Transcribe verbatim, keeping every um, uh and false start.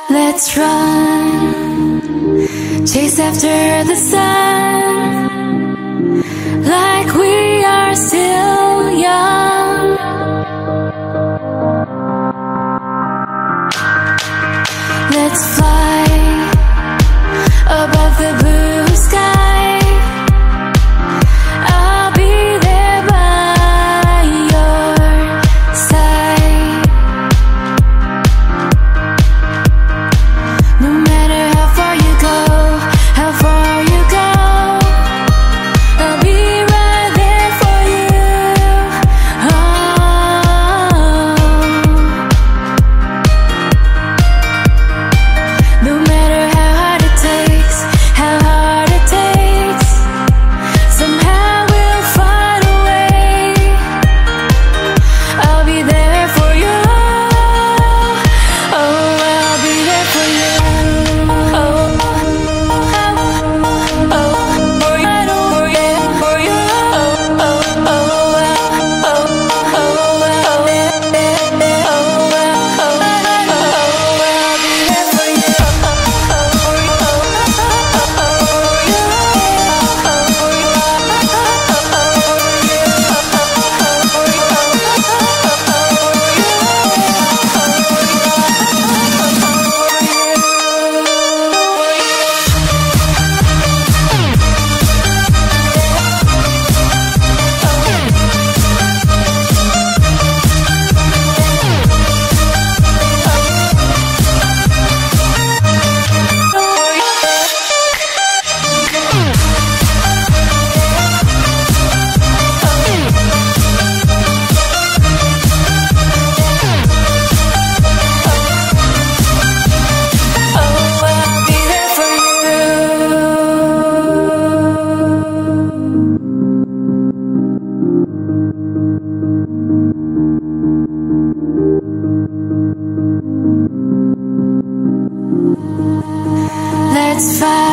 Let's run, chase after the sun, like we are still young. Let's fly above the blue sky. I'll be there by your side. No matter how far you go, how far you go, I'll be right there for you. Oh. No matter how hard it takes, how hard it takes, somehow we'll find a way. I'll be there for you. Oh, I'll be there for you. Oh, oh, oh, for you, for you, for you. Oh, oh, oh, oh, oh, oh, oh, oh, I'll be there for you. Let's fight.